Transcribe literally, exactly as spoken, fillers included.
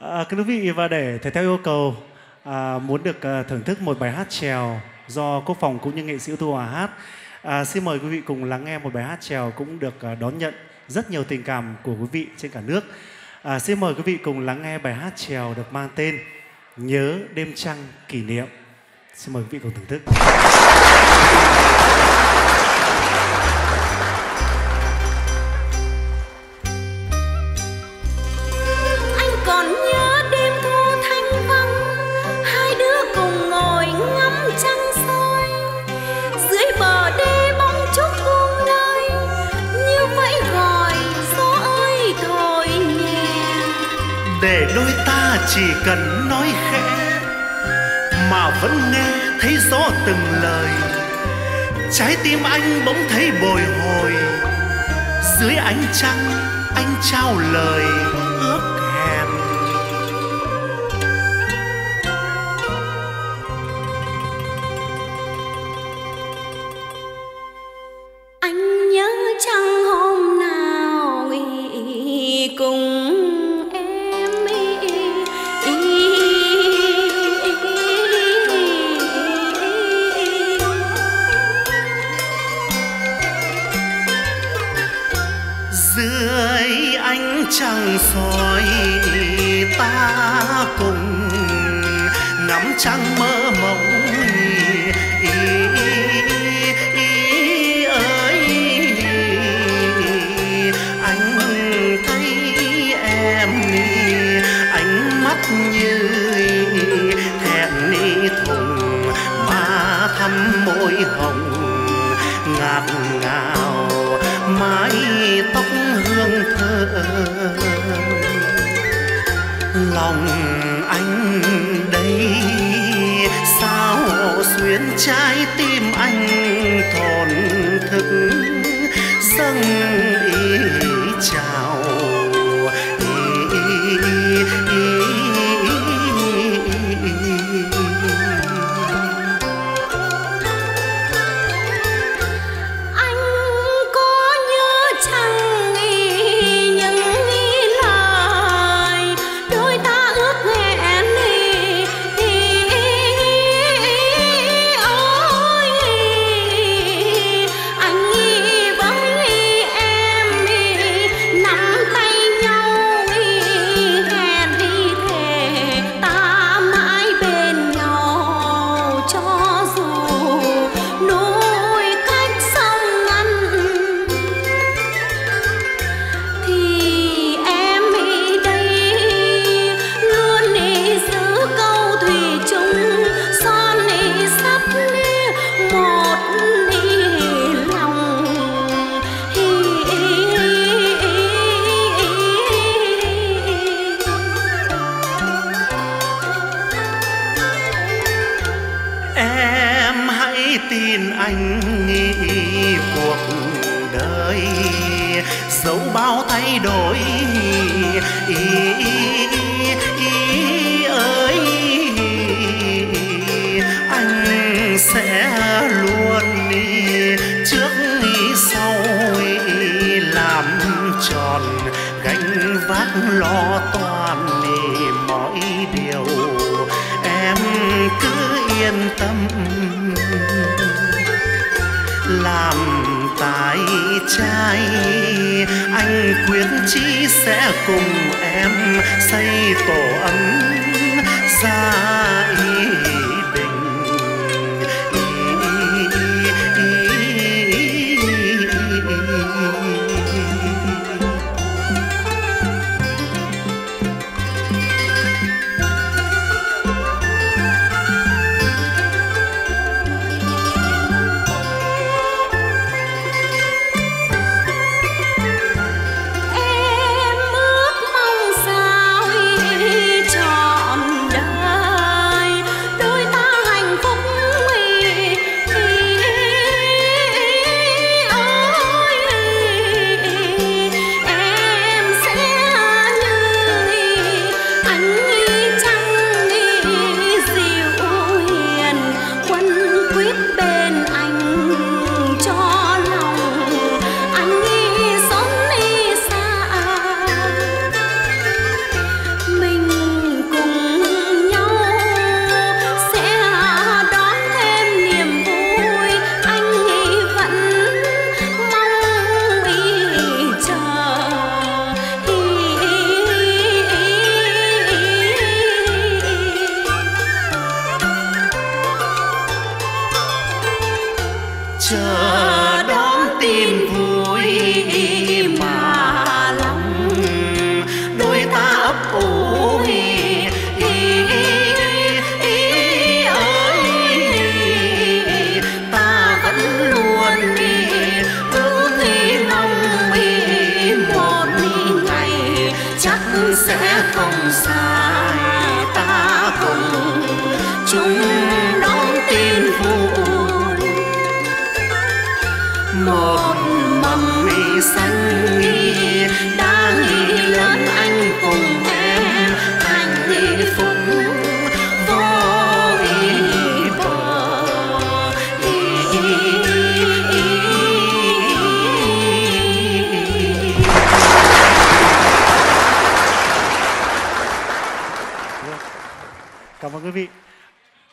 À, kính quý vị, và để thể theo yêu cầu à, muốn được à, thưởng thức một bài hát chèo do Quốc Phòng cũng như nghệ sĩ ưu tú Hòa hát, à, xin mời quý vị cùng lắng nghe một bài hát chèo cũng được à, đón nhận rất nhiều tình cảm của quý vị trên cả nước. À, xin mời quý vị cùng lắng nghe bài hát chèo được mang tên Nhớ Đêm Trăng Kỷ Niệm. Xin mời quý vị cùng thưởng thức. Để đôi ta chỉ cần nói khẽ mà vẫn nghe thấy rõ từng lời, trái tim anh bỗng thấy bồi hồi. Dưới ánh trăng anh trao lời ước hẹn. Anh nhớ trăng hôm nào nghỉ cùng dưới ánh trăng soi, ta cùng ngắm trăng mơ mộng. Ý, ý ơi, anh thấy em ánh mắt như thẹn thùng, mà thắm môi hồng ngạt ngào, mái tóc hương thơm. Lòng anh đây sao xuyến trái tim anh thổn thức, dâng ý chào ý, ý, ý, tin anh nghĩ cuộc đời dẫu bao thay đổi. Ý, ý, ý ơi, anh sẽ luôn đi trước đi sau, làm tròn gánh vác lo toan mọi điều. Em cứ yên tâm làm tài trai, anh quyết chí sẽ cùng em xây tổ ấm gia ý định. Cho không sai, ta cùng chung đón tin vui. Một mầm mi xanh nghi đã nghi lớn anh cùng em hạnh phúc vô ý bờ. Cảm ơn quý vị.